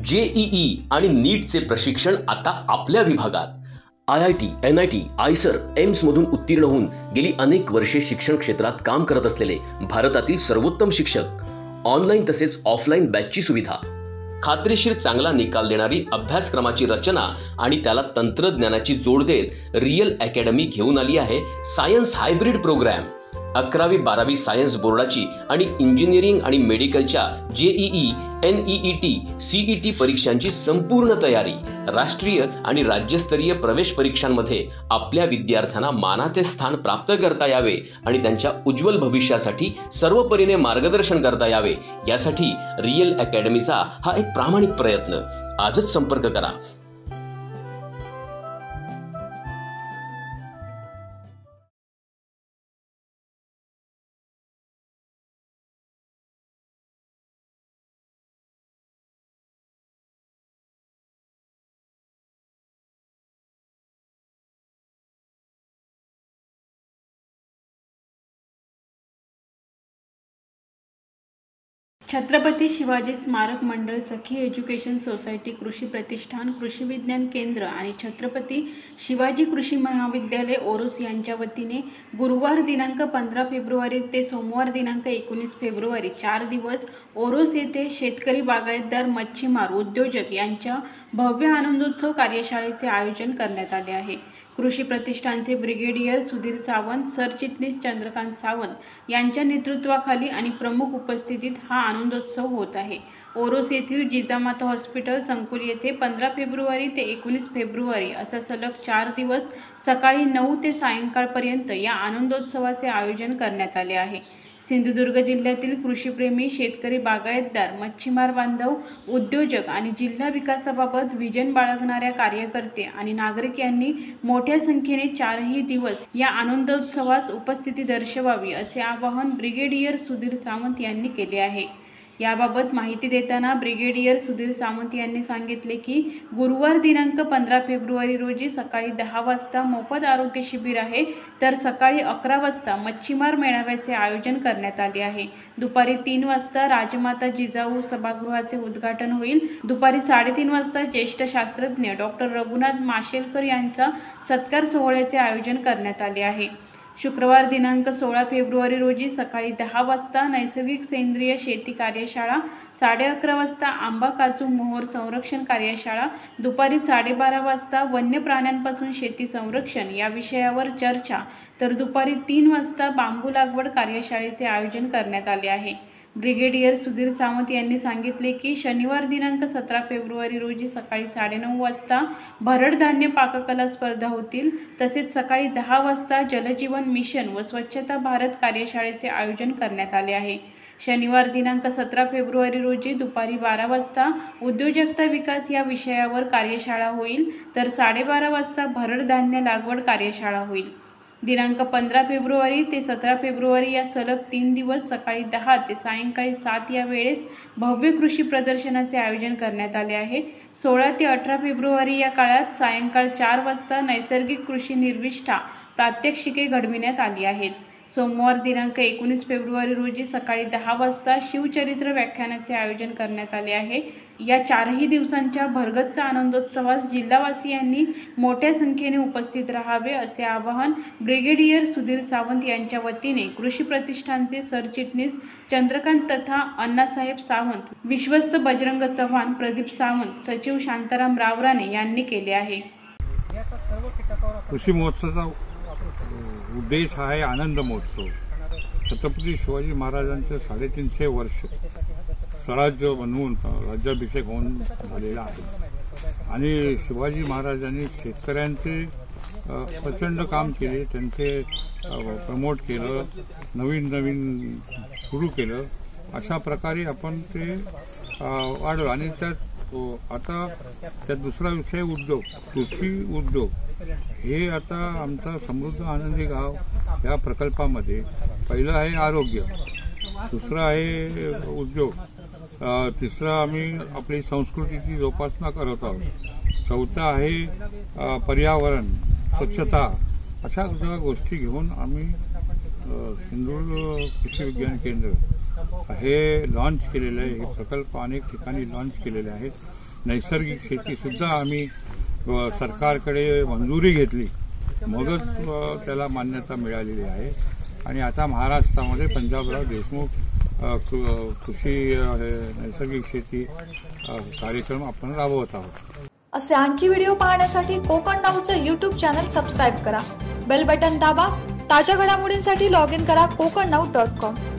JEE आणि नीटचे प्रशिक्षण आता आपल्या विभागात। IIT, NIT, आयसर, एम्समधून उत्तीर्ण होऊन गेली अनेक वर्षे शिक्षण क्षेत्रात काम करत असलेले भारतातील सर्वोत्तम शिक्षक, ऑनलाईन तसेच ऑफलाईन बॅचची सुविधा, खात्रीशीर चांगला निकाल देणारी अभ्यासक्रमाची रचना आणि त्याला तंत्रज्ञानाची जोड देत रियल अकॅडमी घेऊन आली आहे सायन्स हायब्रिड प्रोग्राम। 11वी 12वी सायन्स बोर्डाची आणि इंजिनिअरिंग आणि मेडिकलच्या जेईई, NEET, CET परीक्षांची संपूर्ण तयारी, राष्ट्रीय आणि राज्यस्तरीय प्रवेश परीक्षांमध्ये आपल्या विद्यार्थ्यांना मानाचे स्थान प्राप्त करता यावे आणि त्यांच्या उज्ज्वल भविष्यासाठी सर्वपरीने मार्गदर्शन करता यावे यासाठी रियल अकॅडमीचा हा एक प्रामाणिक प्रयत्न। आजच संपर्क करा। छत्रपती शिवाजी स्मारक मंडळ, सखी एज्युकेशन सोसायटी, कृषी प्रतिष्ठान, कृषी विज्ञान केंद्र आणि छत्रपती शिवाजी कृषी महाविद्यालय ओरोस यांच्या वतीने गुरुवार दिनांक 15 फेब्रुवारी ते सोमवार दिनांक 19 फेब्रुवारी 4 दिवस ओरोस येथे शेतकरी, बागायतदार, मच्छीमार, उद्योजक यांच्या भव्य आनंदोत्सव कार्यशाळेचे आयोजन करण्यात आले आहे। कृषी प्रतिष्ठानचे ब्रिगेडियर सुधीर सावंत, सरचिटणीस चंद्रकांत सावंत यांच्या नेतृत्वाखाली आणि प्रमुख उपस्थितीत हा आनंदोत्सव होत आहे। ओरोस येथील जिजामाता हॉस्पिटल संकुल येथे 15 फेब्रुवारी ते 19 फेब्रुवारी असा सलग 4 दिवस सकाळी 9 ते सायंकाळपर्यंत या आनंदोत्सवाचे आयोजन करण्यात आले आहे। सिंधुदुर्ग जिल्ह्यातील कृषीप्रेमी, शेतकरी, बागायतदार, मच्छीमार बांधव, उद्योजक आणि जिल्हा विकासाबाबत विजन बाळगणाऱ्या कार्यकर्ते आणि नागरिक यांनी मोठ्या संख्येने 4ही दिवस या आनंदोत्सवास उपस्थिती दर्शवावी असे आवाहन ब्रिगेडियर सुधीर सावंत यांनी केले आहे। याबाबत माहिती देताना ब्रिगेडियर सुधीर सावंत यांनी सांगितले की गुरुवार दिनांक 15 फेब्रुवारी रोजी सकाळी 10 वाजता मोफत आरोग्य शिबिर आहे, तर सकाळी 11 वाजता मच्छीमार मेळाव्याचे आयोजन करण्यात आले आहे। दुपारी 3 वाजता राजमाता जिजाऊ सभागृहाचे उद्घाटन होईल। दुपारी 3:30 वाजता ज्येष्ठ शास्त्रज्ञ डॉक्टर रघुनाथ माशेलकर यांचा सत्कार सोहळ्याचे आयोजन करण्यात आले आहे। शुक्रवार दिनांक 16 फेब्रुवारी रोजी सकाळी 10 वाजता नैसर्गिक सेंद्रिय शेती कार्यशाळा, 11:30 वाजता आंबा, काजू, मोहोर संरक्षण कार्यशाळा, दुपारी 12:30 वाजता वन्य प्राण्यांपासून शेती संरक्षण या विषयावर चर्चा, तर दुपारी 3 वाजता बांबू लागवड कार्यशाळेचे आयोजन करण्यात आले आहे। ब्रिगेडियर सुधीर सावंत यांनी सांगितले की शनिवार दिनांक 17 फेब्रुवारी रोजी सकाळी 9:30 वाजता भरड धान्य पाककला स्पर्धा होतील, तसेच सकाळी 10 वाजता जलजीवन मिशन व स्वच्छता भारत कार्यशाळेचे आयोजन करण्यात आले आहे। शनिवार दिनांक 17 फेब्रुवारी रोजी दुपारी 12 वाजता उद्योजकता विकास या विषयावर कार्यशाळा होईल, तर 12:30 वाजता भरड धान्य लागवड कार्यशाळा होईल। दिनांक 15 फेब्रुवारी ते 17 फेब्रुवारी या सलग 3 दिवस सकाळी 10 ते सायंकाळी 7 या वेळेस भव्य कृषी प्रदर्शनाचे आयोजन करण्यात आले आहे। 16 ते 18 फेब्रुवारी या काळात सायंकाळ 4 वाजता नैसर्गिक कृषी निर्विष्ठा प्रात्यक्षिके घडविण्यात आली आहेत। सोमवार दिनांक 19 फेब्रुवारी रोजी सकाळी 10 वाजता शिवचरित्र व्याख्यानाचे आयोजन करण्यात आले आहे। या 4ही दिवसांच्या भरगच्च आनंदोत्सवास जिल्हावासियांनी मोठ्या संख्येने उपस्थित राहावे असे आवाहन ब्रिगेडियर सुधीर सावंत यांच्या वतीने कृषी प्रतिष्ठानचे सरचिटणीस चंद्रकांत तथा अण्णासाहेब सावंत, विश्वस्त बजरंग चव्हाण, प्रदीप सावंत, सचिव शांताराम रावराणे यांनी केले आहे। कृषी महोत्सवाचा उद्देश हा आहे आनंद महोत्सव। छत्रपती शिवाजी महाराजांचे 350 वर्ष स्वराज्य बनवून राज्याभिषेक होऊन झालेला आहे आणि शिवाजी महाराजांनी शेतकऱ्यांचे प्रचंड काम केले, त्यांचे प्रमोट केलं, नवीन सुरू केलं। अशा प्रकारे आपण ते वाढवलं आणि त्यात आता त्यात दुसरा विषय उद्योग, कृषी उद्योग हे आता आमचा समृद्ध आनंदी गाव या प्रकल्पामध्ये पहिलं आहे आरोग्य, दुसरं आहे उद्योग, तिसरं आम्ही आपली संस्कृतीची जोपासना करत आहोत, चौथं आहे पर्यावरण, स्वच्छता। अशा सगळ्या गोष्टी घेऊन आम्ही सिंधुदुर्ग कृषी विज्ञान केंद्र हे लॉन्च केलेलं आहे। हे प्रकल्प अनेक ठिकाणी लॉन्च केलेले आहेत नैसर्गिक शेतीसुद्धा आम्ही सरकारकडे मंजुरी घेतली, मगच त्याला मान्यता मिळालेली आहे. आणि आता महाराष्ट्रामध्ये पंजाबराव देशमुख कृषी नैसर्गिक शेती कार्यक्रम आपण राबवत आहोत. असे आणखी व्हिडिओ पाहण्यासाठी कोकण नाऊचं YouTube चॅनल सबस्क्राईब करा. बेल बटन दाबा. ताज्या घडामोडींसाठी लॉग इन करा kokarnau.com.